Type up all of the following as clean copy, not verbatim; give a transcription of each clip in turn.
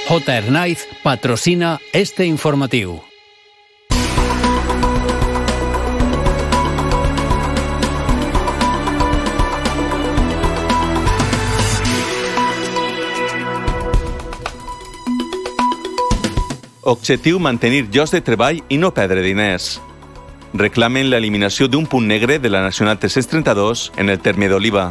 J. Hernáiz patrocina este informatiu. Objectiu mantenir llocs de treball i no perdre diners. Reclamen l'eliminació d'un punt negre de la Nacional 332 en el terme d'Oliva.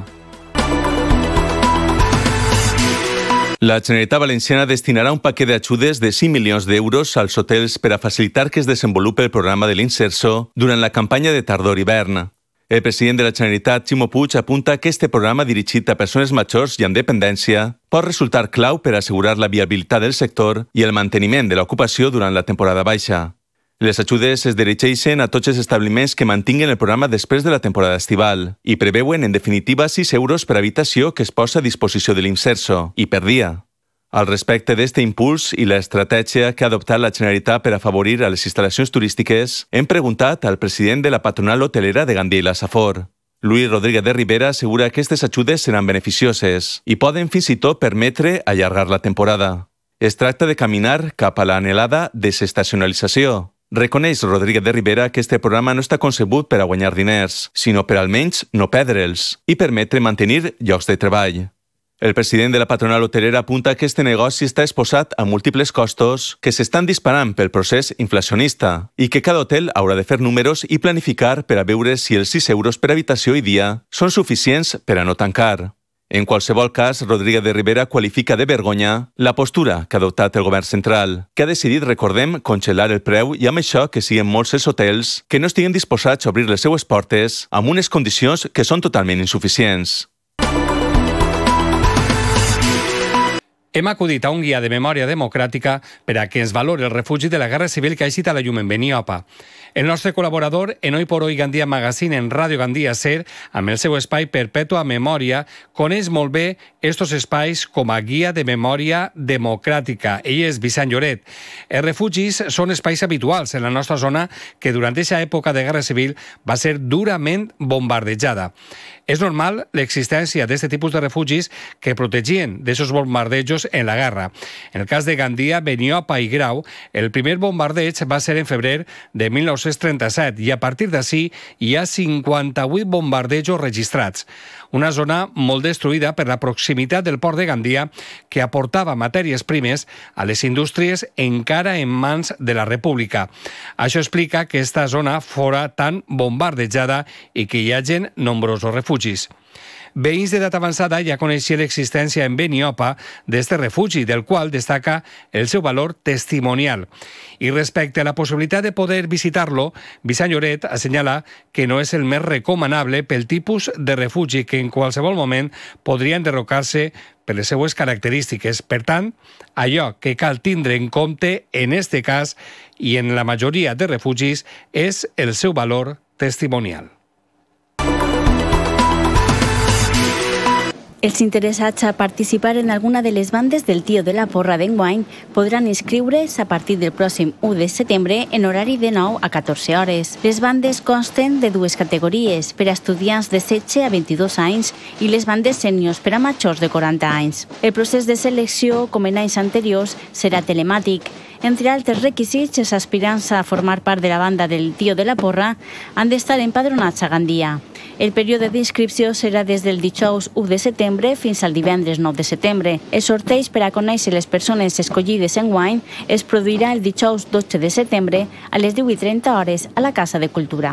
La Generalitat Valenciana destinarà un paquet d'ajudes de 5 milions d'euros als hotels per a facilitar que es desenvolupi el programa de l'Inserso durant la campanya de tardor-hivern. El president de la Generalitat, Ximo Puig, apunta que este programa dirigit a persones majors i amb dependència pot resultar clau per assegurar la viabilitat del sector i el manteniment de l'ocupació durant la temporada baixa. Les ajudes es dirigeixen a tots els establiments que mantinguin el programa després de la temporada estival i preveuen, en definitiva, 6 euros per habitació que es posa a disposició de l'Inserso i per dia. Al respecte d'este impuls i l'estratègia que ha adoptat la Generalitat per afavorir a les instal·lacions turístiques, hem preguntat al president de la patronal hotelera de Gandia i la Safor. Luis Rodríguez de Rivera assegura que aquestes ajudes seran beneficioses i poden fins i tot permetre allargar la temporada. Es tracta de caminar cap a l'anhelada desestacionalització. Reconeix Rodríguez de Rivera que este programa no està concebut per a guanyar diners, sinó per almenys no perdre'ls i permetre mantenir llocs de treball. El president de la patronal hotelera apunta que este negoci està exposat a múltiples costos que s'estan disparant pel procés inflacionista i que cada hotel haurà de fer números i planificar per a veure si els 6 euros per habitació i dia són suficients per a no tancar. En qualsevol cas, Rodríguez de Rivera qualifica de vergonya la postura que ha adoptat el govern central, que ha decidit, recordem, congelar el preu i amb això que siguin molts els hotels que no estiguen disposats a obrir les seues portes amb unes condicions que són totalment insuficients. Hem acudit a un guia de memòria democràtica per a que ens valori el refugi de la Guerra Civil que ha eixit a la llum en Beniopa. El nostre col·laborador en Hoy por Hoy Gandia Magazine en Ràdio Gandia Ser, amb el seu espai Perpètua Memòria, coneix molt bé estos espais com a guia de memòria democràtica. Ell és Vicent Lloret. Els refugis són espais habituals en la nostra zona que durant aquesta època de Guerra Civil va ser durament bombardejada. És normal l'existència d'aquest tipus de refugis que protegien d'aquests bombardejos en la guerra. En el cas de Gandia, Beniopa i Grau, el primer bombardeig va ser en febrer de 1937 i a partir d'ací hi ha 58 bombardejos registrats. Una zona molt destruïda per la proximitat del port de Gandia que aportava matèries primes a les indústries encara en mans de la República. Això explica que esta zona fora tan bombardejada i que hi hagin nombrosos refugis. Veïns d'edat avançada ja coneixien l'existència en Beniopa d'este refugi, del qual destaca el seu valor testimonial. I respecte a la possibilitat de poder visitar-lo, Vicent Lloret assenyala que no és el més recomanable pel tipus de refugi que en qualsevol moment podria enderrocar-se per les seues característiques. Per tant, allò que cal tindre en compte en este cas i en la majoria de refugis és el seu valor testimonial. Els interessats a participar en alguna de les bandes del Tio de la Porra d'enguany podran inscriure's a partir del pròxim 1 de setembre en horari de 9 a 14 hores. Les bandes consten de dues categories, per a estudiants de 16 a 22 anys i les bandes sèniors per a majors de 40 anys. El procés de selecció, com en anys anteriors, serà telemàtic. Entre altres requisits, els aspirants a formar part de la banda del Tio de la Porra han d'estar empadronats a Gandia. El període d'inscripció serà des del dijous 1 de setembre fins al divendres 9 de setembre. El sorteig per a conèixer les persones escollides enguany es produirà el dijous 12 de setembre a les 10:30 hores a la Casa de Cultura.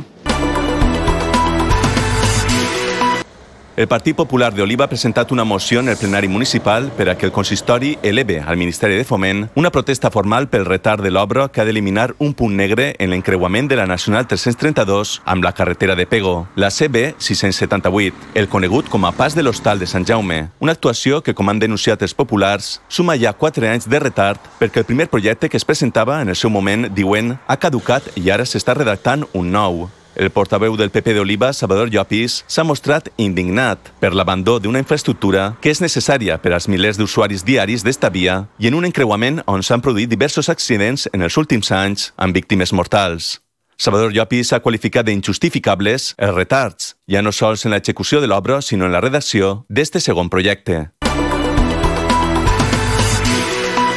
El Partit Popular de Oliva ha presentat una moció en el plenari municipal per a que el consistori eleve al Ministeri de Foment una protesta formal pel retard de l'obra que ha d'eliminar un punt negre en l'encreuament de la Nacional 332 amb la carretera de Pego, la CB 678, el conegut com a Pas de l'Hostal de Sant Jaume. Una actuació que, com han denunciat els populars, suma ja 4 anys de retard perquè el primer projecte que es presentava en el seu moment, diuen, ha caducat i ara s'està redactant un nou. El portaveu del PP d'Oliva, Salvador Llopis, s'ha mostrat indignat per l'abandó d'una infraestructura que és necessària per als milers d'usuaris diaris d'esta via i en un encreuament on s'han produït diversos accidents en els últims anys amb víctimes mortals. Salvador Llopis ha qualificat d'injustificables els retards, ja no sols en l'execució de l'obra, sinó en la redacció d'este segon projecte.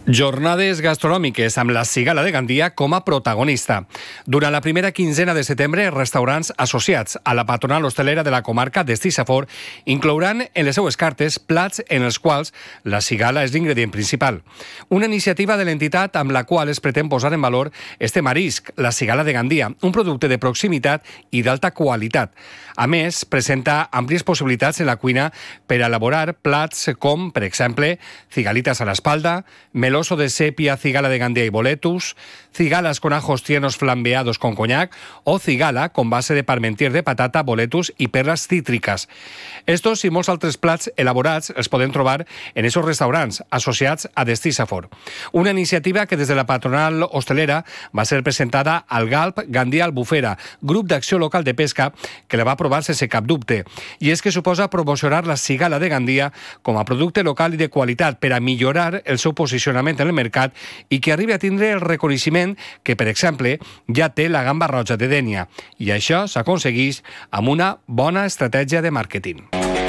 Jornades gastronòmiques amb la Cigala de Gandia com a protagonista. Durant la primera quinzena de setembre, restaurants associats a la patronal hostelera de la comarca d'Estís-Safor inclouran en les seues cartes plats en els quals la cigala és l'ingredient principal. Una iniciativa de l'entitat amb la qual es pretén posar en valor este marisc, la Cigala de Gandia, un producte de proximitat i d'alta qualitat. A més, presenta àmplies possibilitats en la cuina per elaborar plats com, per exemple, cigalitas a l'espalda, meloso de sepia, cigala de Gandia y boletus, cigalas con ajos tiernos flambeados con coñac o cigala con base de parmentier de patata, boletus i perles cítriques. Estos i molts altres plats elaborats els podem trobar en esos restaurants associats a Estís-Safor. Una iniciativa que des de la patronal hostelera va ser presentada al GALP Gandia Albufera, grup d'acció local de pesca, que la va aprovar sense cap dubte. I és que suposa promocionar la cigala de Gandia com a producte local i de qualitat per a millorar el seu posicionament en el mercat i que arribi a tindre el reconeixement que, per exemple, ja té la gamba roja de Dénia. I això s'aconsegueix amb una bona estratègia de màrqueting.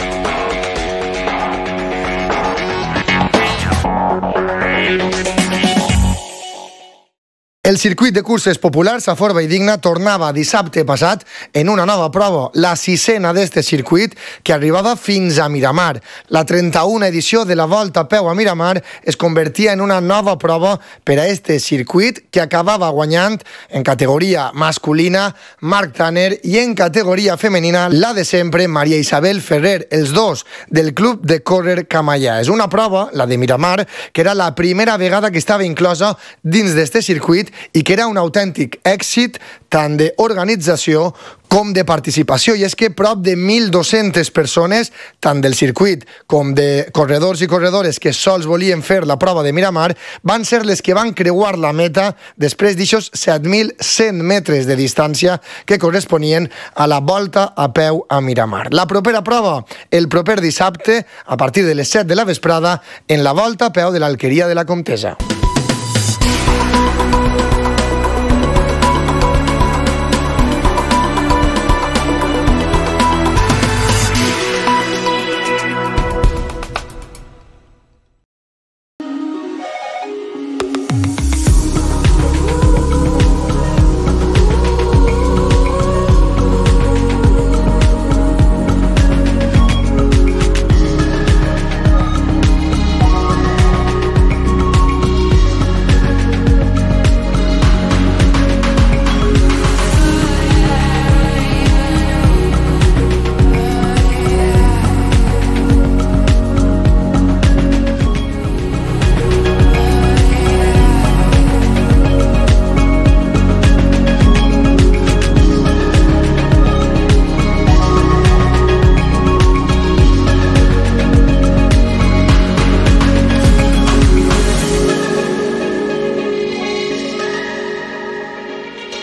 El circuit de curses populars a Fort Valldigna tornava dissabte passat en una nova prova, la 6a d'este circuit, que arribava fins a Miramar. La 31a edició de la Volta a peu a Miramar es convertia en una nova prova per a este circuit, que acabava guanyant en categoria masculina Marc Tanner i en categoria femenina la de sempre Maria Isabel Ferrer, els dos del Club de Córrer Camallà. És una prova, la de Miramar, que era la primera vegada que estava inclosa dins d'este circuit i que era un autèntic èxit tant d'organització com de participació. I és que prop de 1.200 persones, tant del circuit com de corredors i corredores que sols volien fer la prova de Miramar, van ser les que van creuar la meta després d'aixòs 7.100 metres de distància que corresponien a la Volta a peu a Miramar. La propera prova, el proper dissabte, a partir de les 7 de la vesprada, en la Volta a peu de l'Alqueria de la Comtessa.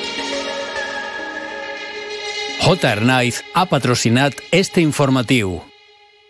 J. Arnaiz ha patrocinat este informatiu.